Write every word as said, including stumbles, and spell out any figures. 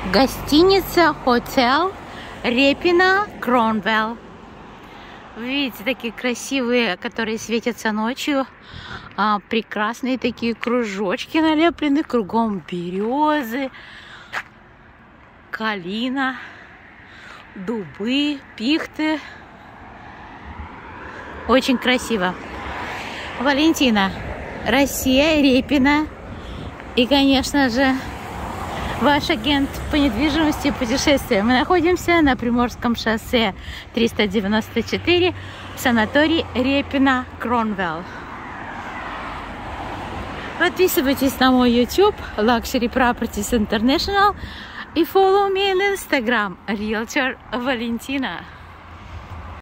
Гостиница Hotel Репина Кронвелл. Вы видите, такие красивые, которые светятся ночью. А, прекрасные такие кружочки налеплены. Кругом березы, калина, дубы, пихты. Очень красиво. Валентина, Россия, Репина. И, конечно же, ваш агент по недвижимости и путешествия. Мы находимся на Приморском шоссе триста девяносто четыре в санатории Репина Кронвелл. Подписывайтесь на мой YouTube Luxury Properties International и follow me on Instagram Realtor Valentina.